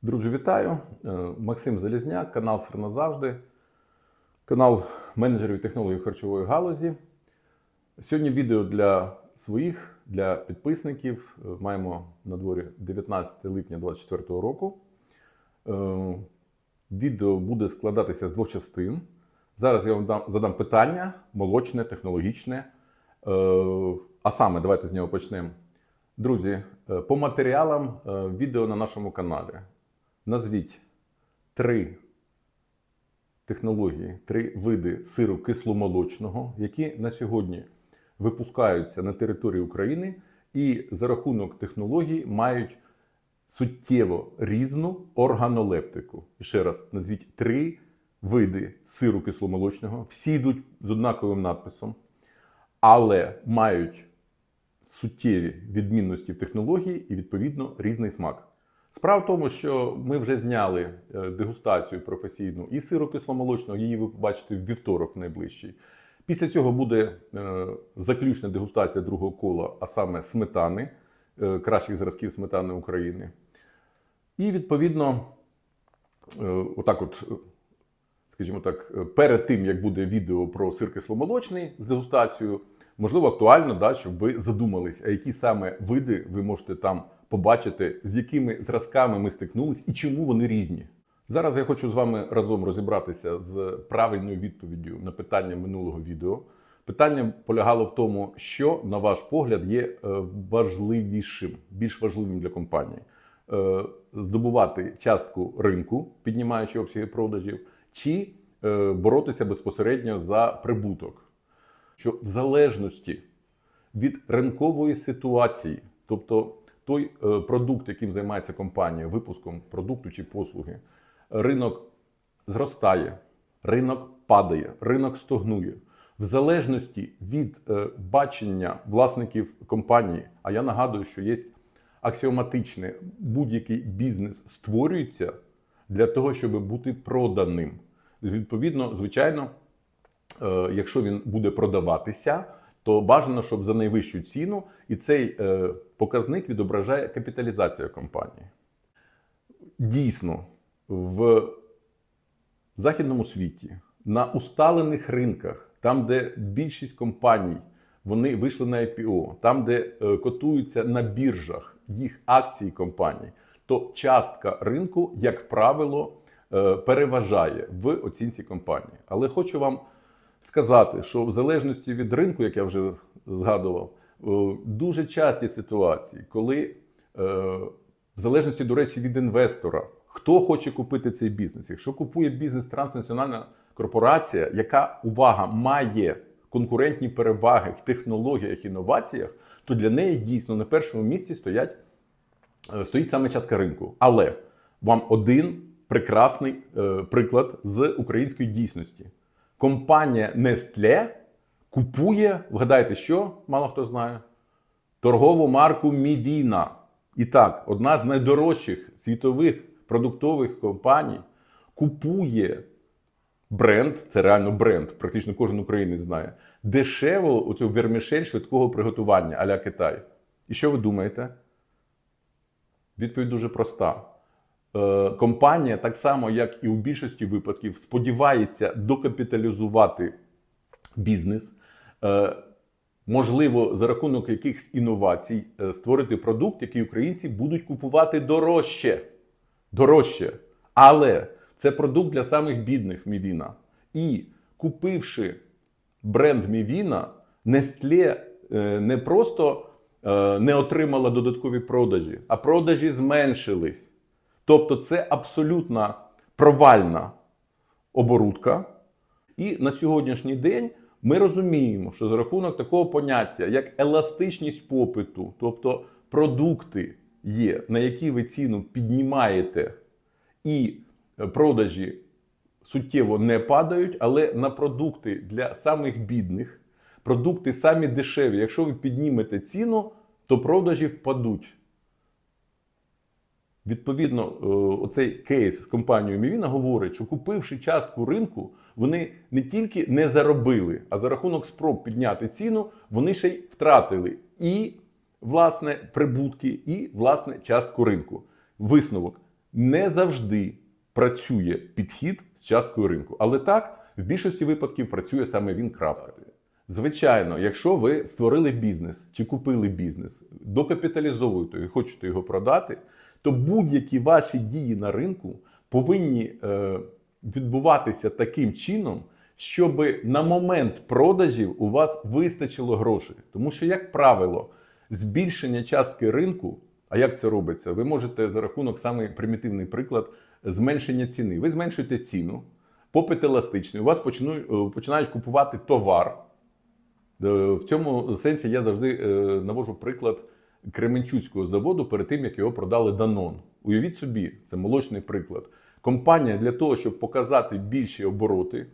Друзі, вітаю! Максим Залізняк, канал «Сир назавжди», канал менеджерів і технологів харчової галузі. Сьогодні відео для своїх, для підписників. Маємо на дворі 19 липня 2024 року. Відео буде складатися з двох частин. Зараз я вам задам питання, молочне, технологічне. А саме, давайте з нього почнемо. Друзі, по матеріалам відео на нашому каналі. Назвіть 3 технології, 3 види сиру кисломолочного, які на сьогодні випускаються на території України і за рахунок технологій мають суттєво різну органолептику. І ще раз, назвіть 3 види сиру кисломолочного. Всі йдуть з однаковим надписом, але мають суттєві відмінності в технології і, відповідно, різний смак. Справа в тому, що ми вже зняли дегустацію професійну і сиру кисломолочного, її ви побачите в вівторок найближчий. Після цього буде заключна дегустація другого кола, а саме сметани, кращих зразків сметани України. І, відповідно, скажімо так, перед тим, як буде відео про сир кисломолочний з дегустацією, можливо, актуально, щоб ви задумались, а які саме види ви можете там побачити, з якими зразками ми стикнулись і чому вони різні. Зараз я хочу з вами разом розібратися з правильною відповіддю на питання минулого відео. Питання полягало в тому, що, на ваш погляд, є важливішим, більш важливим для компанії. Здобувати частку ринку, піднімаючи обсяги продажів, чи боротися безпосередньо за прибуток. Що в залежності від ринкової ситуації, тобто той продукт, яким займається компанія, випуском продукту чи послуги, ринок зростає, ринок падає, ринок стогнує. В залежності від бачення власників компанії, а я нагадую, що є аксіоматичне, будь-який бізнес створюється для того, щоб бути проданим. Відповідно, звичайно, якщо він буде продаватися, то бажано, щоб за найвищу ціну, і цей показник відображає капіталізацію компанії. Дійсно, в західному світі, на усталених ринках, там, де більшість компаній, вони вийшли на IPO, там, де котуються на біржах їх акції компаній, то частка ринку, як правило, переважає в оцінці компанії. Але хочу вам сказати, що в залежності від ринку, як я вже згадував, дуже часті ситуації, коли в залежності, до речі, від інвестора, хто хоче купити цей бізнес. Якщо купує бізнес транснаціональна корпорація, яка, увага, має конкурентні переваги в технологіях, інноваціях, то для неї дійсно на першому місці стоїть саме частка ринку. Але вам один прекрасний приклад з української дійсності. Компанія Nestlé купує, вгадайте що, мало хто знає, торгову марку Mivina. І так, одна з найдорожчих світових продуктових компаній купує бренд, це реально бренд, практично кожен українець знає, дешево оцю вермішель швидкого приготування а-ля Китай. І що ви думаєте? Відповідь дуже проста. Компанія, так само, як і у більшості випадків, сподівається докапіталізувати бізнес, можливо, за рахунок якихось інновацій створити продукт, який українці будуть купувати дорожче. Але це продукт для самих бідних Mivina. І купивши бренд Mivina, Nestlé не просто не отримала додаткові продажі, а продажі зменшились. Тобто це абсолютно провальна оборудка. І на сьогоднішній день ми розуміємо, що за рахунок такого поняття, як еластичність попиту, тобто продукти є, на які ви ціну піднімаєте, і продажі суттєво не падають, але на продукти для самих бідних, продукти самі дешеві, якщо ви піднімете ціну, то продажі впадуть. Відповідно, оцей кейс з компанією Mivina говорить, що купивши частку ринку, вони не тільки не заробили, а за рахунок спроб підняти ціну, вони ще й втратили і, власне, прибутки, і, власне, частку ринку. Висновок. Не завжди працює підхід з часткою ринку. Але так, в більшості випадків працює саме він, крапка. Звичайно, якщо ви створили бізнес чи купили бізнес, докапіталізовуєте і хочете його продати, то будь-які ваші дії на ринку повинні відбуватися таким чином, щоб на момент продажів у вас вистачило грошей. Тому що, як правило, збільшення частки ринку, а як це робиться? Ви можете за рахунок, самий примітивний приклад, зменшення ціни. Ви зменшуєте ціну, попит еластичний, у вас починають купувати товар. В цьому сенсі я завжди навожу приклад Кременчуцького заводу перед тим, як його продали Danone. Уявіть собі, це молочний приклад. Компанія для того, щоб показати більші обороти,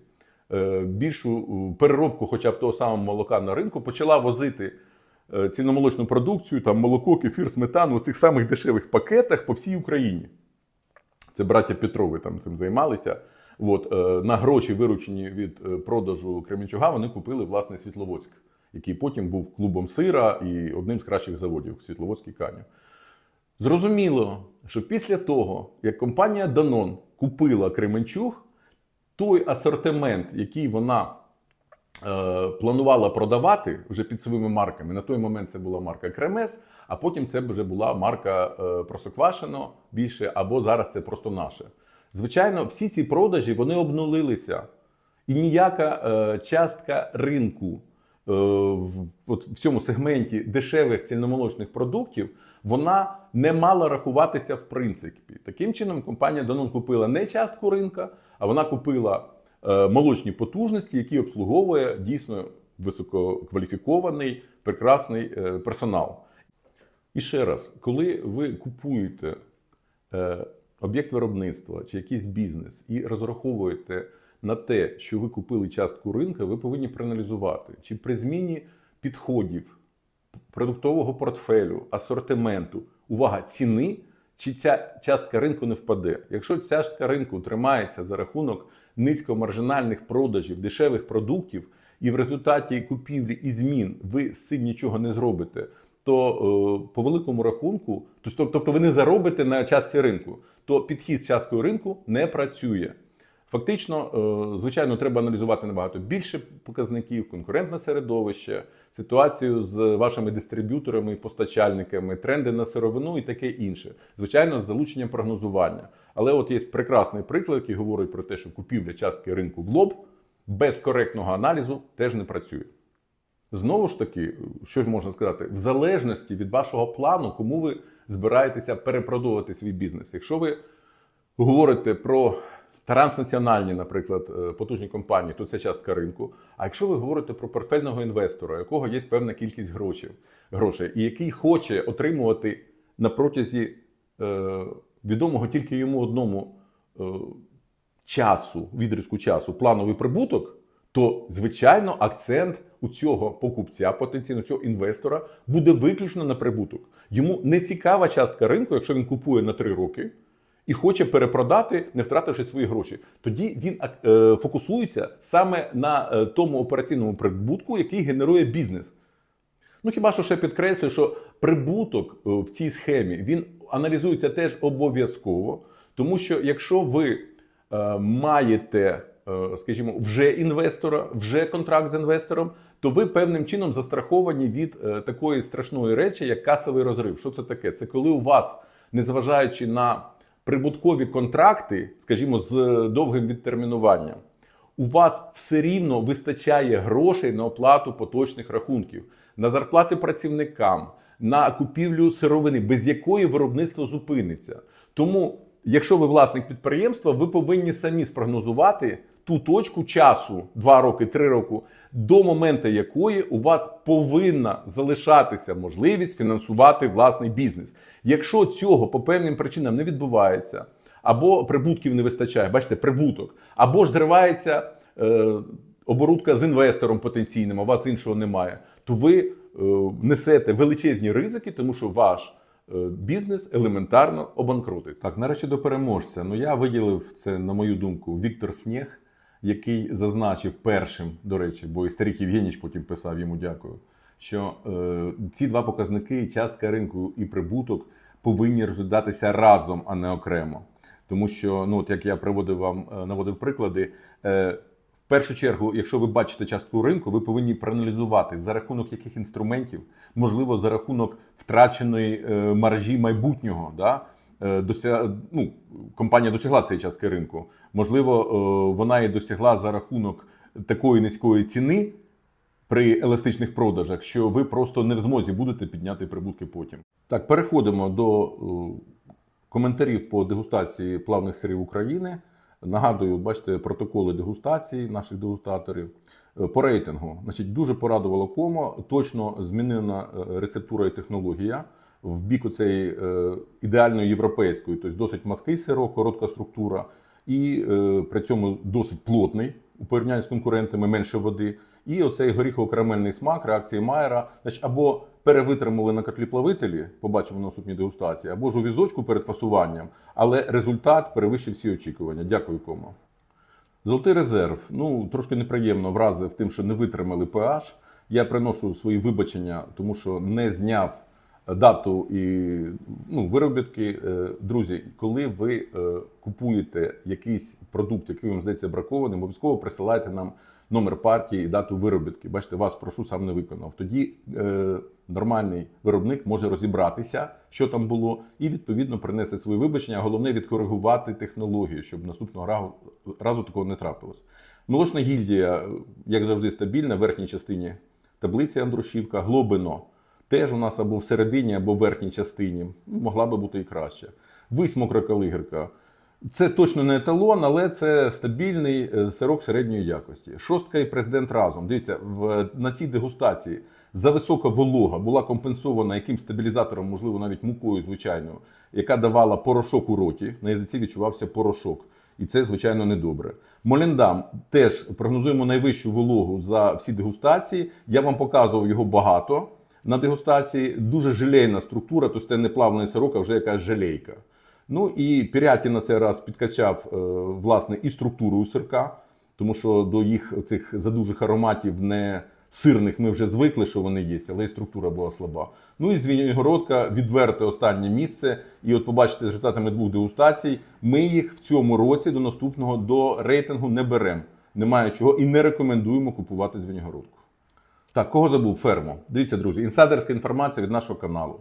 більшу переробку хоча б того самого молока на ринку, почала возити цінномолочну продукцію, там молоко, кефір, сметану у цих самих дешевих пакетах по всій Україні. Це браття Петрови там цим займалися. От, на гроші, виручені від продажу Кременчуга, вони купили, власне, Світловодськ, який потім був клубом сира і одним з кращих заводів, Світловодський Канів. Зрозуміло, що після того, як компанія Danone купила Кременчуг, той асортимент, який вона планувала продавати вже під своїми марками, на той момент це була марка Кремес, а потім це вже була марка Простоквашино більше, або зараз це просто наше. Звичайно, всі ці продажі, вони обнулилися. І ніяка частка ринку в цьому сегменті дешевих цільномолочних продуктів, вона не мала рахуватися в принципі. Таким чином, компанія Danone купила не частку ринка, а вона купила молочні потужності, які обслуговує дійсно висококваліфікований, прекрасний персонал. І ще раз, коли ви купуєте об'єкт виробництва чи якийсь бізнес і розраховуєте на те, що ви купили частку ринку, ви повинні проаналізувати, чи при зміні підходів, продуктового портфелю, асортименту, увага, ціни, чи ця частка ринку не впаде. Якщо частка ринку тримається за рахунок низькомаржинальних продажів, дешевих продуктів, і в результаті купівлі і змін ви з цим нічого не зробите, то по великому рахунку, тобто ви не заробите на частці ринку, то підхід з часткою ринку не працює. Фактично, звичайно, треба аналізувати набагато більше показників, конкурентне середовище, ситуацію з вашими дистриб'юторами і постачальниками, тренди на сировину і таке інше. Звичайно, з залученням прогнозування. Але от є прекрасний приклад, який говорить про те, що купівля частки ринку в лоб без коректного аналізу теж не працює. Знову ж таки, що ж можна сказати, в залежності від вашого плану, кому ви збираєтеся перепродовувати свій бізнес. Якщо ви говорите про транснаціональні, наприклад, потужні компанії, то це частка ринку. А якщо ви говорите про портфельного інвестора, у якого є певна кількість грошей, і який хоче отримувати на протязі відомого тільки йому одному відрізку часу, плановий прибуток, то, звичайно, акцент у цього покупця, потенційно цього інвестора, буде виключно на прибуток. Йому не цікава частка ринку, якщо він купує на 3 роки, і хоче перепродати, не втративши свої гроші. Тоді він фокусується саме на тому операційному прибутку, який генерує бізнес. Ну хіба що ще підкреслюю, що прибуток в цій схемі, він аналізується теж обов'язково, тому що якщо ви маєте, скажімо, вже інвестора, вже контракт з інвестором, то ви певним чином застраховані від такої страшної речі, як касовий розрив. Що це таке? Це коли у вас, незважаючи на прибуткові контракти, скажімо, з довгим відтермінуванням, у вас все рівно вистачає грошей на оплату поточних рахунків, на зарплати працівникам, на купівлю сировини, без якої виробництво зупиниться. Тому, якщо ви власник підприємства, ви повинні самі спрогнозувати ту точку часу, 2 роки, 3 роки, до моменту якої у вас повинна залишатися можливість фінансувати власний бізнес. Якщо цього по певним причинам не відбувається, або прибутків не вистачає, бачите, прибуток, або ж зривається оборудка з інвестором потенційним, а у вас іншого немає, то ви несете величезні ризики, тому що ваш бізнес елементарно обанкрутиться. Так, нарешті до переможця. Ну, я виділив це, на мою думку, Віктор Снєг, який зазначив першим, до речі, бо і Старик Євгенійович потім писав, йому дякую, що ці два показники, частка ринку і прибуток, повинні розглядатися разом, а не окремо. Тому що, ну, от як я наводив приклади, в першу чергу, якщо ви бачите частку ринку, ви повинні проаналізувати, за рахунок яких інструментів, можливо, за рахунок втраченої маржі майбутнього, да? Компанія досягла цієї частки ринку. Можливо, вона і досягла за рахунок такої низької ціни при еластичних продажах, що ви просто не в змозі будете підняти прибутки потім. Так, переходимо до коментарів по дегустації плавних сирів України. Нагадую, бачите, протоколи дегустації наших дегустаторів. По рейтингу. Значить, дуже порадувало Комо. Точно змінена рецептура і технологія в бік оцеї ідеальної європейської. Тобто досить мазкий сирок, коротка структура. І при цьому досить плотний, у порівнянні з конкурентами, менше води. І оцей горіхово-карамельний смак, реакції Майера, значить, або перевитримали на котлі плавителі, побачимо в наступній дегустації, або ж у візочку перед фасуванням, але результат перевищив всі очікування. Дякую, Комо. Золотий резерв. Ну, трошки неприємно вразив тим, що не витримали pH. Я приношу свої вибачення, тому що не зняв дату і виробітки. Друзі, коли ви купуєте якийсь продукт, який вам здається бракованим, обов'язково присилайте нам номер партії і дату виробітки. Бачите, вас прошу, сам не виконав. Тоді нормальний виробник може розібратися, що там було, і відповідно принесе свої вибачення. А головне відкоригувати технологію, щоб наступного разу такого не трапилось. Молочна гільдія, як завжди, стабільна в верхній частині таблиці Андрушівка. Глобино теж у нас або всередині, або в верхній частині. Могла би бути і краще. Вись мокра калигірка. Це точно не еталон, але це стабільний сирок середньої якості. Шостка і президент разом. Дивіться, на цій дегустації зависока волога була компенсована якимсь стабілізатором, можливо, навіть мукою звичайною, яка давала порошок у роті. На язиці відчувався порошок. І це, звичайно, недобре. Моліндам теж прогнозуємо найвищу вологу за всі дегустації. Я вам показував його багато на дегустації. Дуже желейна структура, тобто це не плавний сирок, а вже якась желейка. Ну і Пірятін на цей раз підкачав, власне, і структуру сирка, тому що до їх цих задужих ароматів не сирних ми вже звикли, що вони є, але і структура була слаба. Ну і Звенигородка відверте останнє місце. І от побачите, з результатами двох дегустацій, ми їх в цьому році до наступного до рейтингу не беремо. Немає чого і не рекомендуємо купувати Звенигородку. Так, кого забув? Ферму. Дивіться, друзі, інсайдерська інформація від нашого каналу.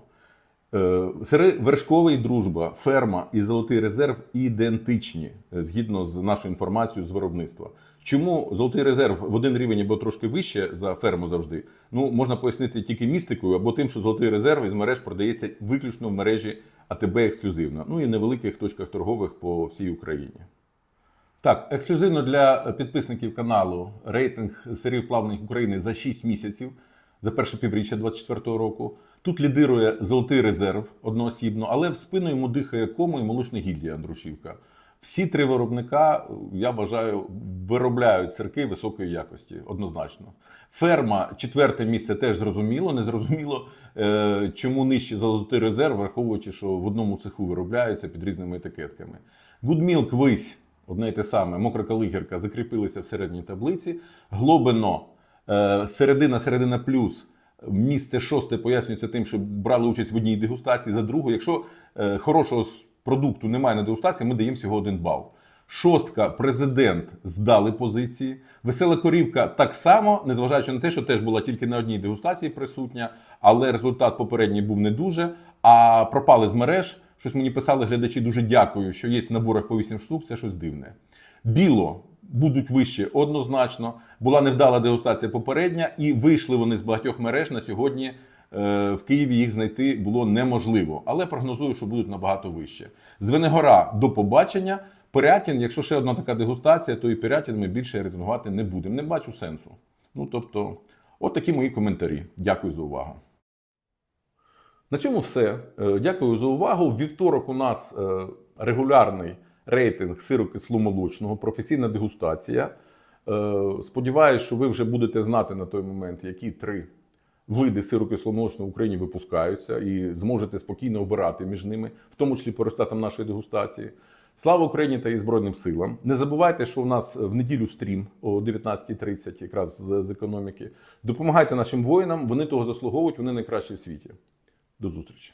Сири Вершковий, Дружба, Ферма і Золотий резерв ідентичні, згідно з нашою інформацією з виробництва. Чому Золотий резерв в один рівень або трошки вище за Ферму завжди? Ну, можна пояснити тільки містикою, або тим, що Золотий резерв із мереж продається виключно в мережі АТБ ексклюзивно. Ну і невеликих точках торгових по всій Україні. Так, ексклюзивно для підписників каналу рейтинг сирів плавних України за 6 місяців, за перше півріччя 2024 року. Тут лідирує Золотий резерв одноосібно, але в спину йому дихає Комо і Молочна гільдія Андрушівка. Всі три виробника, я вважаю, виробляють сирки високої якості, однозначно. Ферма, 4-те місце, теж зрозуміло. Незрозуміло, чому нижче Золотий резерв, враховуючи, що в одному цеху виробляються під різними етикетками. Good Milk, Вись, одне й те саме, мокра калигірка, закріпилися в середній таблиці. Глобино, середина плюс. Місце 6-те пояснюється тим, що брали участь в одній дегустації за другу. Якщо хорошого продукту немає на дегустації, ми даємо всього 1 бал. 6-ка президент здали позиції. Весела корівка так само, незважаючи на те, що теж була тільки на одній дегустації присутня, але результат попередній був не дуже. А пропали з мереж. Щось мені писали глядачі, дуже дякую, що є в наборах по 8 штук, це щось дивне. Біло. Будуть вище однозначно. Була невдала дегустація попередня і вийшли вони з багатьох мереж. На сьогодні в Києві їх знайти було неможливо. Але прогнозую, що будуть набагато вище. Звенигора до побачення. Пірятін, якщо ще одна така дегустація, то і Пірятін ми більше рейтингувати не будемо. Не бачу сенсу. Ну, тобто, от такі мої коментарі. Дякую за увагу. На цьому все. Дякую за увагу. Вівторок у нас регулярний рейтинг сиру кисломолочного, професійна дегустація. Сподіваюсь, що ви вже будете знати на той момент, які 3 види сиру кисломолочного в Україні випускаються і зможете спокійно обирати між ними, в тому числі по результатам нашої дегустації. Слава Україні та її Збройним силам! Не забувайте, що у нас в неділю стрім о 19:30 якраз з економіки. Допомагайте нашим воїнам, вони того заслуговують, вони найкращі в світі. До зустрічі!